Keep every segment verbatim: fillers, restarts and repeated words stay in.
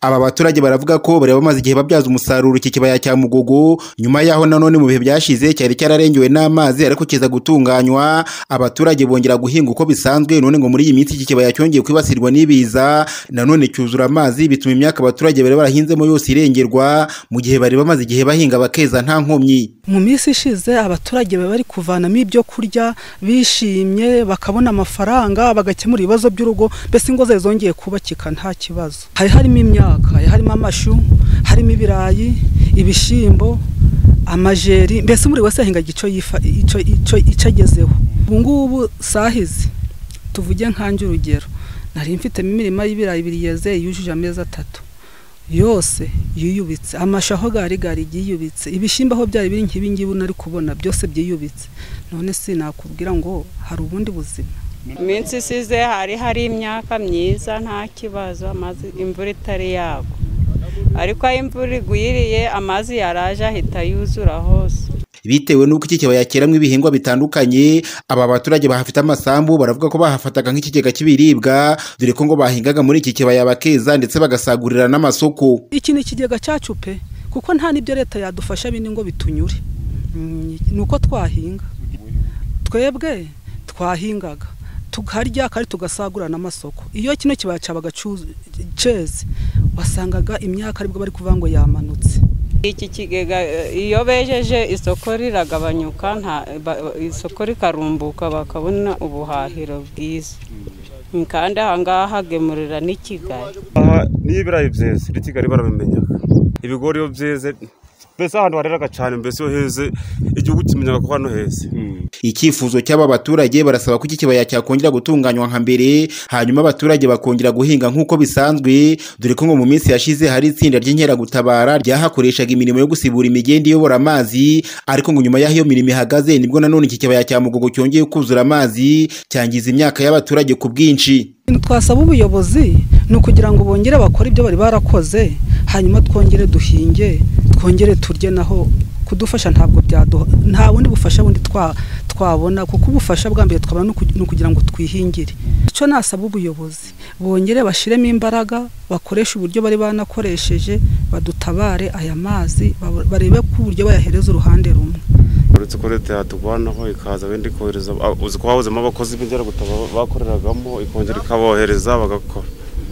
Aba baturage baravuga ko bari bamaze igihe babyaza umusaruro iki kibaya cya Mugogo, nyuma yaho nanone mu bihe byashize cyari cyararengewe n'amazi ariko kiza gutunganywa, abaturage bongera guhinga uko bisanzwe. None ngo muri iyi minsi iki kibaya cyongeye kwibasirwa n'ibiza, nanone cyuzura amazi bituma imyaka abaturage bari barahinzemo yose irengerwa, mu gihe bari bamaze igihe bahinga bakeza nta nkomyi. Mu minsi ishize abaturage bari kuvanamo ibyo kurya bishimye, bakabona amafaranga bagakemura ibibazo by'urugo, mbese ingo zongeye kubakika nta kibazo. Hari harimo imyaka, harimo amashu, harimo ibirayi, ibishimbo, amajeri, mbese muri wese ahinga ico yifa ico ico icagezeho. Ubu ngubu sahizi tuvuge nkanje urugero, nari mfite imirima y'ibirayi biriyeze yujuje amezi atatu yose yiyubitse, amashaho gari gari yiyubitse, ibishimba aho byari biri nkibi ngibi nari kubona byose byiyubitse. None si nakubwira ngo hari ubundi buzima. Iminsi isize hari hari imyaka myiza nta kibazo, amazi imvura itari yagwa, ariko aho imvura igwiriye amazi yaraje ahita yuzura hose. Bitewe n'uko iki kibaya cyeramwe ibihingwa bitandukanye, aba baturage bahafite amasambu baravuga ko bahafataga nk'ikigega cy'ibiribwa, dore ko ngo bahingaga muri iki kibaya bakeza ndetse bagasagurira n'amasoko. Iki ni ikigega cyacu pe, kuko nta nibyo leta yadufasha bindi ngo bitunyure. Nuko twahinga twebwe twahingaga tukarya kandi tugasagura n'amasoko. Iyo kino kibaya cyabaga ceze wasangaga imyaka aribwo bari kuvuga ngo yamanutse. Iki kigega iyo bejeje isoko riragabanyuka, nta isoko rikarumbuka bakabona ubuhahiro bwiza, kandi ahangaha hagemurira n'i Kigali. N'ibirayi byeze n'i Kigali barabimenya, ibigori iyo byeze mbese ahantu hareraga cyane, mbese heze igihugu kimenyaga ko hano heze. Icyifuzo cy'aba baturage barasaba ko iki kibaya cyakongera gutunganywa nka mbere, hanyuma abaturage bakongera guhinga nk'uko bisanzwe, dore ko ngo mu minsi yashize hari itsinda ry'inkeragutabara ryahakoreshaga imirimo yo gusibura imigende iyobora amazi, ariko ngo nyuma y'aho iyo mirimo ihagaze nibwo nanone iki kibaya cya Mugogo cyongeye kuzura amazi, cyangiza imyaka y'abaturage ku bwinshi. Twasaba ubuyobozi ni ukugira ngo bongere bakore ibyo bari barakoze, hanyuma twongere duhinge, twongere turye, naho kudufasha ntabwo byaduha, nta bundi bufasha bundi twa twabona, kuko ubufasha bwa mbere twabona no kugira ngo twihingire. Icyo nasaba ubuyobozi, bongere bashiremo imbaraga, bakoresha uburyo bari banakoresheje, badutabare aya mazi, barebe ko uburyo bayahereza uruhande rumwe. Uretse ko leta yatugwanaho ikaza bindi kohereza, uzi ko hawuzemo abakozi b'inziragutabara bakoreragamo, ikongera ikabohereza bagakora.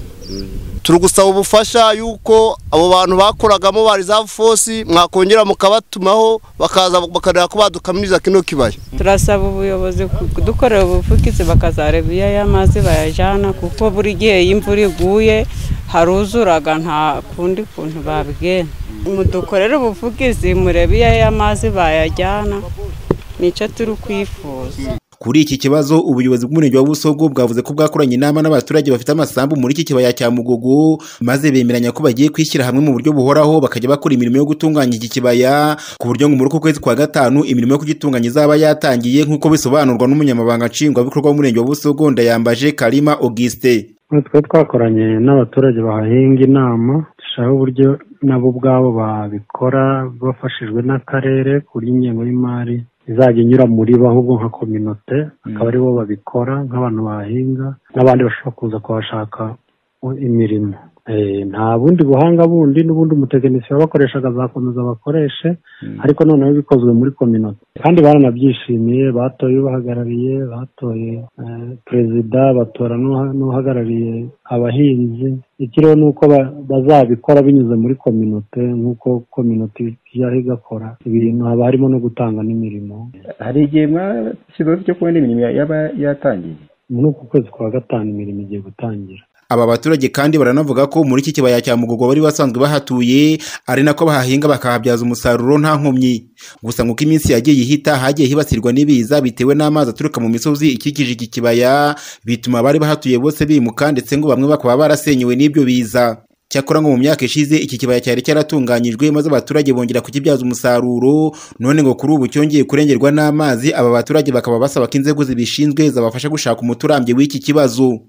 Turi gusaba ubufasha yuko abo bantu bakoragamo ba reserve force mwakongera mukabatumaho bakaza bakareba ko badukamiriza kino kibaya. Turasaba ubuyobozi kudukorera ubuvugizi bakazareba iyo y'amazi bayajana, kuko buri gihe imvura iguye haruzuraga nta kundi kuntu babigena. Mudukorera ubuvugizi murebe iyo y'amazi bayajana, nico turi kwifuza. Kuri iki kibazo ubuyobozi bw'umurenge wa Busogo bwavuze ko bwakoranye inama n'abaturage bafite amasambu muri iki kibaya cya Mugogo, maze bemeranya ko bagiye kwishyira hamwe mu buryo buhoraho bakajya bakora imirimo yo gutunganya iki kibaya, ku buryo ngo muri uku kwezi kwa gatanu imirimo yo kugitunganya izaba yatangiye, nk'uko bisobanurwa n'umunyamabanga nshingwabikorwa w'umurenge wa Busogo Ndayambaje Kalima Auguste. Twe twakoranye n'abaturage bahahinga inama, dushaka uburyo nabo ubwabo babikora bafashijwe n'akarere kuri ingengo y'imari izajya inyura muri bo, ahubwo nka kominote akaba ari bo babikora nk'abantu bahinga, n'abandi bashobora kuza kuhashaka imirimo. Nta bundi buhanga bundi, n'ubundi umutekinisiye wabakoreshaga azakomeza bakoreshe, ariko noneho bikozwe muri kominote. Kandi baranabyishimiye, batoye ubahagarariye, batoye perezida, batora n'uhagarariye abahinzi. Ikiriho ni uko bazabikora binyuze muri kominote, nk'uko kominote yaje igakora ibintu, haba harimo no gutanga n'imirimo. Hari igihe mwashyizeho cyo kubona imirimo yaba yatangiye muri uku kwezi kwa gatanu, imirimo igiye gutangira. Aba baturage kandi baranavuga ko muri iki kibaya cya Mugogo bari basanzwe bahatuye, ari nako bahahinga bakahabyaza umusaruro nta nkomyi. Gusa nk'uko iminsi yagiye ihita hagiye hibasirwa n'ibiza bitewe n'amazi aturuka mu misozi ikikije iki kibaya, bituma bari bahatuye bose bimuka, ndetse ngo bamwe bakaba barasenyewe n'ibyo biza. Cyakora ngo mu myaka ishize iki kibaya cyari cyaratunganyijwe, maze abaturage bongera kukibyaza umusaruro, none ngo kuri ubu cyongeye kurengerwa n'amazi. Aba baturage bakaba basaba ko inzego zibishinzwe zabafasha gushaka umuti urambye w'iki kibazo.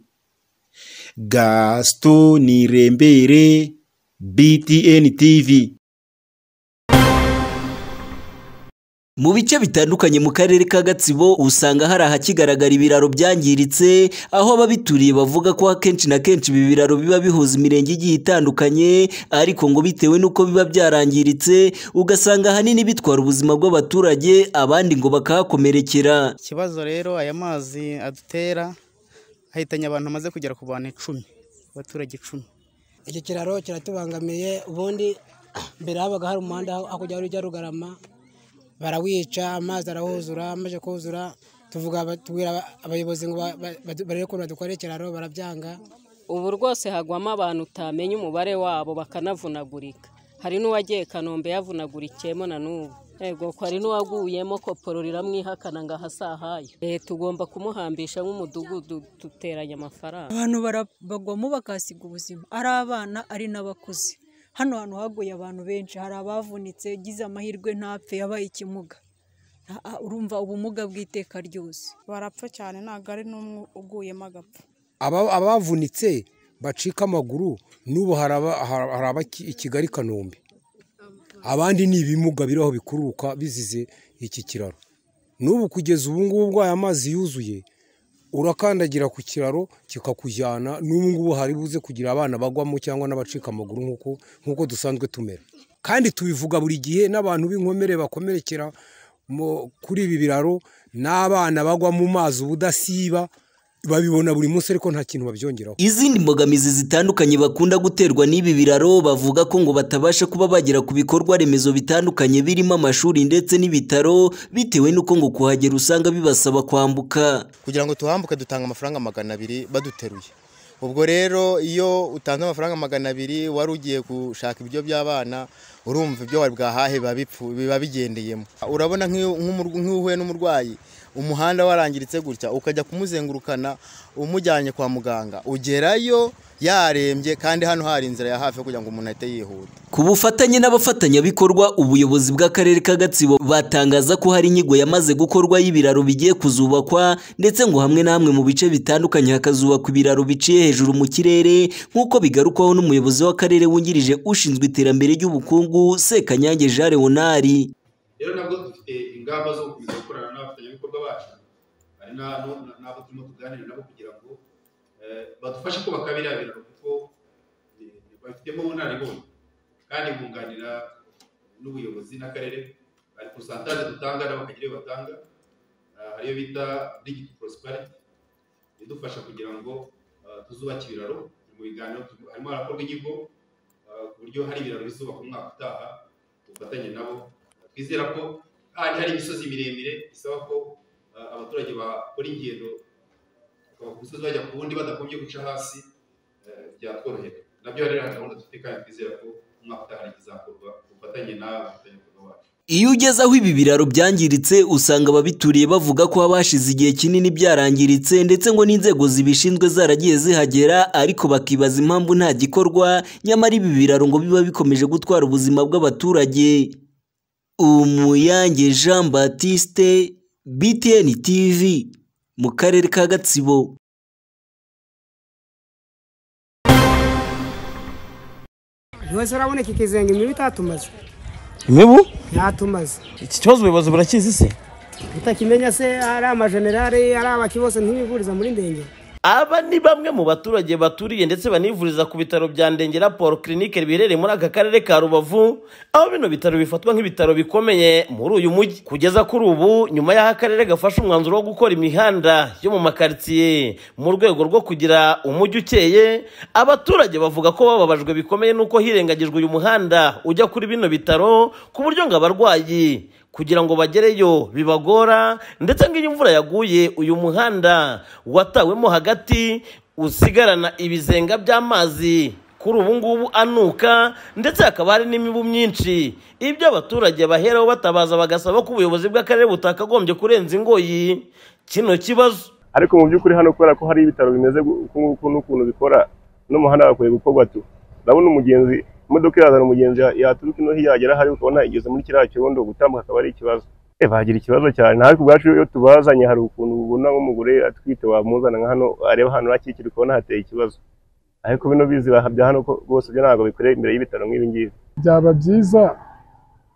Gaston Nirembere, B T N T V. Mu bice bitandukanye mu karere ka Gatsibo usanga hari ahakigaragara ibiraro byangiritse, aho ababituriye bavuga ko akenshi na kenshi ibi biraro biba bihuza imirenge igiye itandukanye, ariko ngo bitewe n'uko biba byarangiritse ugasanga ahanini bitwara ubuzima bw'abaturage, abandi ngo bakahakomerekera. Ikibazo rero aya mazi adutera ahitanye abantu bamaze kugera ku bantu icumi, abaturage icumi. Iki kiraro kiratubangamiye, ubundi mbere habaga hari umuhanda hakujya ujya Rugarama, barawica amazi arahuzura, amaze kuzura tuvuga tubwira abayobozi ngo bareke ko badukora ikiraro, barabyanga. Ubu rwose hagwamo abantu utamenya umubare wabo bakanavunagurika. Hari n'uwagiye Kanombe yavunagurikiyemo na n'ubu. Ego ko hari n'uwaguyemo koporo riramwihakana ngo ahasahaye. Eh tugomba kumuhambisha nk'umudugudu duteranya amafaranga. Abantu barabagwamo bakasiga ubuzima, ari abana ari n'abakuze. Hano hantu haguye abantu benshi, hari abavunitse gize amahirwe ntapfe yabaye ikimuga. Urumva ubumuga bw'iteka ryose. Barapfa cyane ntago ari n'umwe uguyemo agapfa. Abavunitse bacika amaguru n'ubu haraba i Kigali Kanombe. Abandi ni ibimuga biraho bikururuka bizize iki kiraro. N'ubu kugeza ubu ngubu aya mazi yuzuye urakandagira ku kiraro kikakujyana, n'ubu ngubu hari buze kugira abana bagwamo cyangwa n'abacika amaguru nkuko nkuko dusanzwe tumera. Kandi tubivuga buri gihe n'abantu b'inkomere bakomerekera kuri ibi biraro, n'abana bagwa mu mazi ubudasiba babibona buri munsi ariko nta kintu babyongeraho. Izindi mbogamizi zitandukanye bakunda guterwa n'ibi biraro bavuga ko ngo batabasha kuba bagera ku bikorwa remezo bitandukanye birimo amashuri ndetse n'ibitaro, bitewe n'uko ngo kuhagera usanga bibasaba kwambuka. Kugira ngo tuhambuke dutanga amafaranga magana abiri baduteruye. Ubwo rero iyo utanze amafaranga magana abiri wari ugiye gushaka ibyo by'abana, urumva ibyo wari bwahahe biba bigendeyemo. Urabona nk'uhuye n'umurwayi umuhanda warangiritse gutya ukajya kumuzengurukana umujyanye kwa muganga, ugerayo yarembye kandi hano hari inzira ya hafi kugira ngo umuntu ahite yihuta. Ku bufatanye n'abafatanyabikorwa, ubuyobozi bw'akarere ka Gatsibo batangaza ko hari inyigo yamaze gukorwa y'ibiraro bigiye kuzubakwa, ndetse ngo hamwe na hamwe mu bice bitandukanye hakazubakwa ibiraro biciye hejuru mu kirere, nk'uko bigarukwaho n'umuyobozi w'akarere wungirije ushinzwe iterambere ry'ubukungu Sekanyange Jean Leonard. Rero nabwo dufite ingamba zo gukomeza gukorana n'abafatanyabikorwa bacu, ari n'abo turimo tuganira nabo kugira ngo badufashe kubaka biriya biraro, kuko bafitemo ubunararibonye kandi bunganira n'ubuyobozi n'akarere. Hari pourcentage dutanga nabo bakagira iyo batanga, hariyo bita digital prosperity idufasha kugira ngo tuzubake ibiraro. Mu biganiro harimo harakorwa inyigo ku buryo hari ibiraro bizubaka umwaka utaha, dufatanye nabo. Twizera ko hari hari imisozi miremire bisaba ko abaturage bakora ingendo bakava ku musozi bajya ku wundi badakombye guca hasi, byatworohera. Nabyo rero gahunda dufite kandi twizera ko umwaka utaha kizakorwa dufatanye n'abafatanyabikorwa bacu. Iyo ugeze aho ibi biraro byangiritse usanga ababituriye bavuga ko habashize igihe kinini byarangiritse, ndetse ngo n'inzego zibishinzwe zaragiye zihagera, ariko bakibaza impamvu nta gikorwa, nyamara ibi biraro ngo biba bikomeje gutwara ubuzima bw'abaturage. Umuyange Jean Baptiste, B T N T V, mu karere ka Gatsibo. Wese araboneka ikizenga imibu itatumaze. Imibu? Yatumaze. Iki kibazo ubuyobozi burakizi se? Utakimenya se ari amajenerali ari abakibose ntibivuriza muri Ndengera. Aba ni bamwe mu baturage baturiye ndetse banivuriza ku bitaro bya Ndengera Paul Clinique biherereye muri aka karere ka Rubavu, aho bino bitaro bifatwa nk'ibitaro bikomeye muri uyu mujyi. Kugeza kuri ubu, nyuma y'aho akarere gafashe umwanzuro wo gukora imihanda yo mu makaritsiye mu rwego rwo kugira umujyi ukeye, abaturage bavuga ko bababajwe bikomeye nuko hirengagijwe uyu muhanda ujya kuri bino bitaro, ku buryo ngo abarwayi kugira ngo bagereyo bibagora, ndetse ngo iyo imvura yaguye uyu muhanda watawemo hagati usigarana ibizenga by'amazi kuri ubu ngubu anuka, ndetse hakaba hari n'imibu myinshi. Ibyo abaturage baheraho batabaza bagasaba ko ubuyobozi bw'akarere butakagombye kurenza ingoyi kino kibazo. Ariko mu by'ukuri hano kubera ko hari ibitaro bimeze n'ukuntu bikora, n'umuhanda wakwiye gukorwa tu. Ndabona umugenzi imodoka yazana umugenzi yaturuka ino hiyagera hari ukabona igeze muri kiriya kibondo gutambuka akaba ari ikibazo. Eh bagira ikibazo cyane, ariko ubwacu iyo tubazanye hari ukuntu ubona nk'umugore atwite wamuzana nka hano areba hano hakikira ukabona hateye ikibazo. Ariko bino bizi bahabya hano ko bose byo ntabwo bikoreye imbere y'ibitaro nk'ibi ngibi. Byaba byiza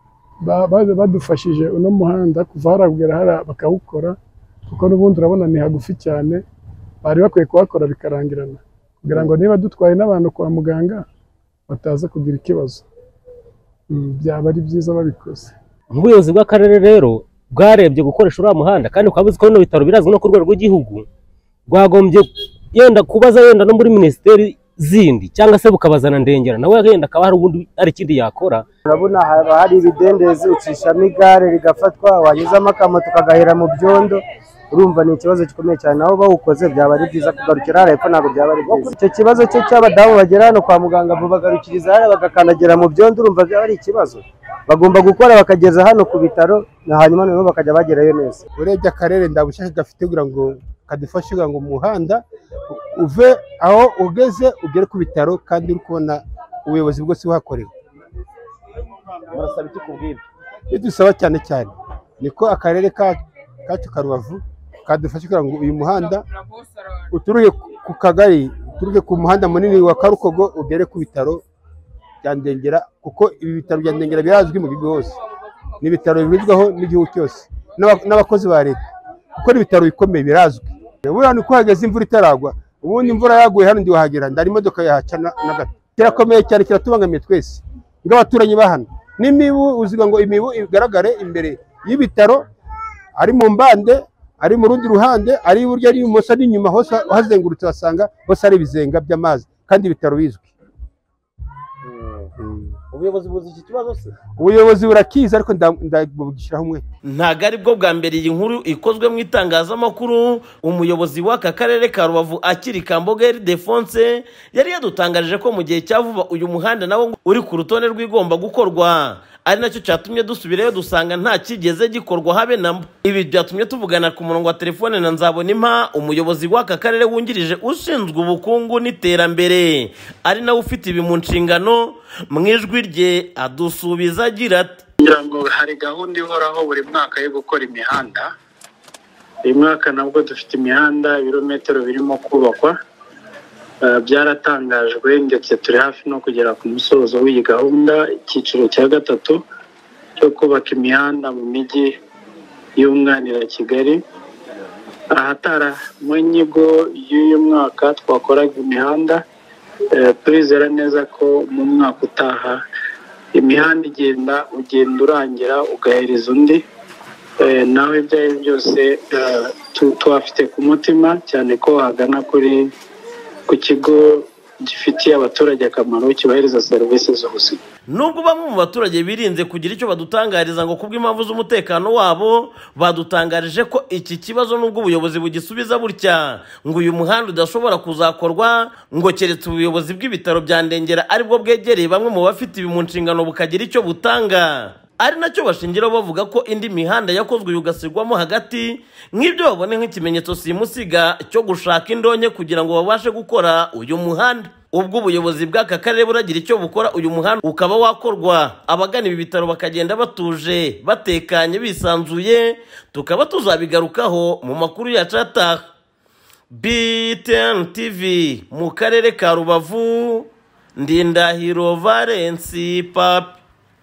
badufashije uno muhanda kuva haragera hara bakawukora kuko n'ubundi urabona ni hagufi cyane bari bakwiye kuhakora bikarangirana kugira ngo niba dutwaye n'abantu kwa muganga bataza kugira ikibazo byaba ari byiza babikoze. Ubuyobozi bw'akarere rero bwarebye gukoresha uriya muhanda kandi ukabuzi ko bino bitaro birazwi no ku rwego rw'igihugu rwagombye yenda kubaza yenda no muri minisiteri zindi cyangwa se bukabazana Ndengera nawe yenda akaba hari ubundi ari ikindi yakora. Urabona haba hari ibidendezi ucishamo igare rigafatwa wanyuzamo akamoto kagahera mu byondo urumva ni ikibazo gikomeye cyane aho bawukoze byaba ari byiza kugarukira hariya ko ntabwo byaba ari byiza. Icyo kibazo cyo cy'abadamu bagera hano kwa muganga bagarukiriza hariya bagakandagira mu byondo urumva byaba ari ikibazo bagomba gukora bakageza hano ku bitaro hanyuma noneho bakajya bagerayo neza. Urebye akarere ndabushaka gafite kugira ngo kadufashe kugira ngo umuhanda uve aho ugeze ugere ku bitaro kandi uri kubona ubuyobozi bwose buhakorera. Murasaba iki kubwibyo? Bidusaba cyane cyane niko akarere kacu ka Rubavu kadufashe kugira ngo uyu muhanda uturuke ku kagari uturuke ku muhanda munini wa Karukogo ugere ku bitaro bya Ndengera kuko ibi bitaro bya Ndengera birazwi mu gihugu hose ni ibitaro birizwaho n'igihugu cyose n'abakozi ba leta kuko ni ibitaro bikomeye birazwi. Buriya ni ko hageze imvura itaragwa ubundi imvura yaguye hano ndi wahagera ndari imodoka yahaca na gato kirakomeye cyane kiratubangamiye twese ng'abaturanyi bahano n'imibu uziga ngo imibu igaragare imbere y'ibitaro ari mu mbande ari mu rundi ruhande ari iburyo ari ibumoso ari inyuma hose hazengurutse basanga hose ari ibizenga by'amazi kandi ibitaro bizwi. Ubuyobozi buzi iki kibazo se? Ubuyobozi burakiza ariko ndabugishyiraho umwe. Ntago ari bwo bwa mbere iyi nkuru ikozwe mu itangazamakuru. Umuyobozi w'aka karere ka Rubavu akiri Kamboga Ildefonse yari yadutangarije ko mu gihe cya vuba uyu muhanda nawo uri ku rutonde rw'igomba gukorwa ari nacyo cyatumye dusubirayo dusanga nta kigeze gikorwa habe namba. Ibi byatumye tuvugana ku murongo wa telefone na Nzabonimpa umuyobozi w'aka karere wungirije ushinzwe ubukungu n'iterambere ari nawe ufite ibi mu nshingano mu ijwi rye adusubiza agira ati ngira ngo hari gahunda ihoraho buri mwaka yo gukora imihanda. Uyu mwaka nabwo dufite imihanda ibirometero birimo kubakwa byaratangajwe ndetse turi hafi no kugera ku musozo w'iyi gahunda icyiciro cya gatatu cyo kubaka imihanda mu mijyi y'umwanira Kigali. Ahatara mu nyigo y'uyu mwaka twakoraga imihanda turizera neza ko mu mwaka utaha imihanda igenda ugenda urangira ugahereza undi nawe ibyo ari byose tuhafite ku mutima cyane ko hagana kuri ku kigo gifitiye abaturage akamaro kibahereza serivisi z'ubuzima. Nubwo bamwe mu baturage birinze kugira icyo badutangariza ngo kubw'impamvu z'umutekano wabo badutangarije ko iki kibazo nubwo ubuyobozi bugisubiza burya ngo uyu muhanda udashobora kuzakorwa ngo keretse ubuyobozi bw'ibitaro bya Ndengera aribwo bwegereye bamwe mu bafite ibi mu nshingano bukagira icyo butanga ari nacyo bashingiraho bavuga ko indi mihanda yakozwe yugasigwamo hagati nk'ibyo babone nk'ikimenyetso simusiga cyo gushaka indonke kugira ngo babashe gukora uyu muhanda. Ubwo ubuyobozi bw'aka karere buragira icyo bukora uyu muhanda ukaba wakorwa abagana ibi bitaro bakagenda batuje batekanye bisanzuye tukaba tuzabigarukaho mu makuru ya Chata. B T N T V mu karere ka Rubavu Ndindahiro Valence Papi.